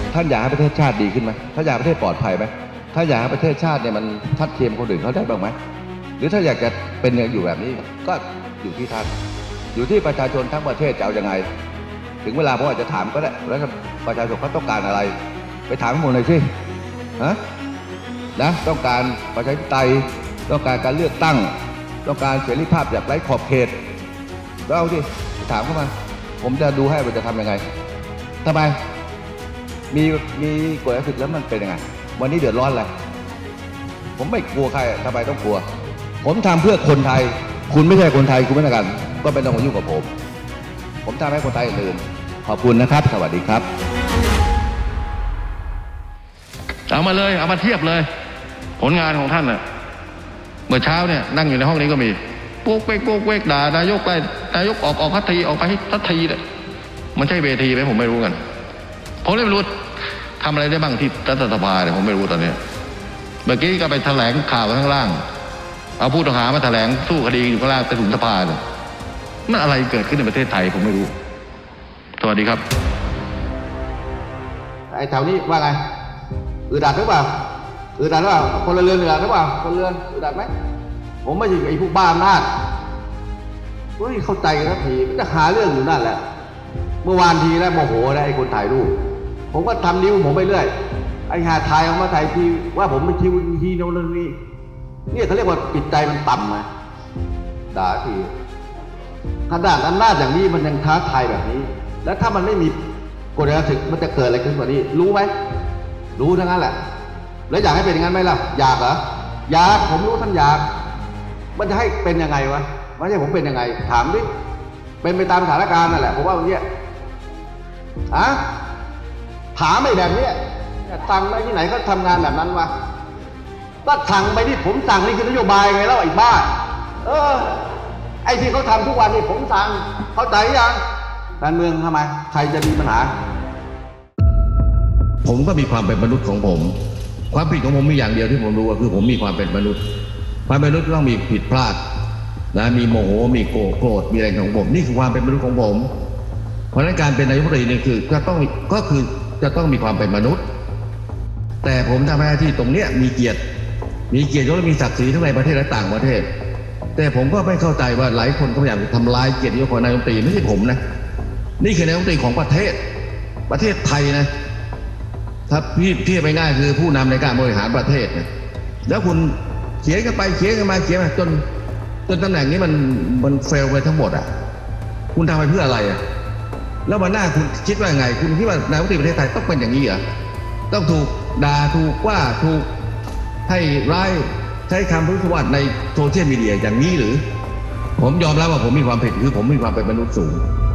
ท่านอยากให้ประเทศชาติดีขึ้นไหมถ้าอยากประเทศปลอดภัยไหมถ้าอยากให้ประเทศชาติเนี่ยมันทัดเทียมคนอื่นเขาได้บ้างไหมหรือถ้าอยากจะเป็นอยู่แบบนี้ก็อยู่ที่ท่านอยู่ที่ประชาชนทั้งประเทศจะเอายังไงถึงเวลาผมอาจจะถามก็ได้แล้วประชาชนเขาต้องการอะไรไปถามให้หมดเลยสิฮะนะต้องการประชาธิปไตยต้องการการเลือกตั้งต้องการเสรีภาพแบบไร้ขอบเขตแล้วเอาสิถามเข้ามาผมจะดูให้ว่าจะทำยังไงทำไมมีกฎศึกแล้วมันเป็นยังไงวันนี้เดือดร้อนอะไรผมไม่กลัวใครทำไมต้องกลัวผมทำเพื่อคนไทยคุณไม่ใช่คนไทยคุณไม่ต้องกันก็ไม่ต้องมายุ่งกับผมทำให้คนไทยอื่นขอบคุณนะครับสวัสดีครับเอามาเลยเอามาเทียบเลยผลงานของท่านน่ะเมื่อเช้าเนี่ยนั่งอยู่ในห้องนี้ก็มีปุ๊กเป๊กด่านายกไปนายกออกทันทีออกไปทันทีเลยมันใช่เวทีไหมผมไม่รู้กันผมไม่รู้ทำอะไรได้บ้างที่รัฐสภาเนี่ยผมไม่รู้ตอนนี้เมื่อกี้ก็ไปแถลงข่าวข้างล่างเอาผู้ต้องหามาแถลงสู้คดีอยู่ข้างล่างไปถึงสภาเนี่ยมันอะไรเกิดขึ้นในประเทศไทยผมไม่รู้สวัสดีครับไอ้แถวนี้ว่าไงอึดอัดหรือเปล่าอึดอัดหรือเปล่าคนละเรือนอึดอัดหรือเปล่าคนละเรือนอึดอัดไหมผมไม่ใช่ไอ้พวกบ้าอำนาจเฮ้ยเข้าใจกันสักทีจะหาเรื่องอยู่นั่นแหละเมื่อวานทีแล้วโมโหนะไอ้คนถ่ายรูปผมก็ทำนิ้วผมไปเรื่อยไอ้หาถ่ายออกมาถ่ายทีว่าผมเป็นทีโน่นนี่เนี่ยเขาเรียกว่าจิตใจมันต่ำนะด่าทีขนาดอำนาจอย่างนี้มันยังท้าทายแบบนี้แล้วถ้ามันไม่มีกฎกติกามันจะเกิดอะไรขึ้นกว่านี้รู้ไหมรู้ทั้งนั้นแหละแล้วอยากให้เป็นอย่างนั้นไหมล่ะอยากเหรออยากผมรู้ท่านอยากมันจะให้เป็นยังไงวะไม่ใช่ผมเป็นยังไงถามดิเป็นไปตามสถานการณ์นั่นแหละผมว่าอย่างเงี้ยถามไม่แบบนี้สั่งไปที่ไหนก็ทำงานแบบนั้นวะก็สั่งไปที่ผมสั่งนี่คือนโยบายไงแล้วไอ้บ้าไอ้ที่เขาทำทุกวันนี่ผมสั่งเข้าใจยังการเมืองทำไมใครจะมีปัญหาผมก็มีความเป็นมนุษย์ของผมความผิดของผมมีอย่างเดียวที่ผมรู้ก็คือผมมีความเป็นมนุษย์ความเป็นมนุษย์ต้องมีผิดพลาดนะมีโมโหมีโกรธมีอะไรของผมนี่คือความเป็นมนุษย์ของผมเพราะฉะนั้นการเป็นนายกรัฐมนตรีนี่คือจะต้องมีความเป็นมนุษย์แต่ผมทำหน้าที่ตรงเนี้ยมีเกียรติและมีศักดิ์ศรีทั้งในประเทศและต่างประเทศแต่ผมก็ไม่เข้าใจว่าหลายคนก็อยากทำลายเกียรติยศของนายกรัฐมนตรีไม่ใช่ผมนะนี่คือนายกรัฐมนตรีของประเทศไทยนะถ้าพี่ไปง่ายคือผู้นำในการบริหารประเทศนะแล้วคุณเขียนกันไปเขียนกันมาจนตำแหน่งนี้มันเฟลไปทั้งหมดอ่ะคุณทำไปเพื่ออะไรอ่ะแล้ววันหน้าคุณคิดว่าไงคุณคิดว่านายกรัฐมนตรีประเทศไทยต้องเป็นอย่างนี้เหรอต้องถูกด่าถูกว่าถูกให้ร้ายใช้คำพูดสวัสดิ์ในโซเชียลมีเดียอย่างนี้หรือผมยอมรับว่าผมมีความผิดคือผมมีความเป็นมนุษย์สูง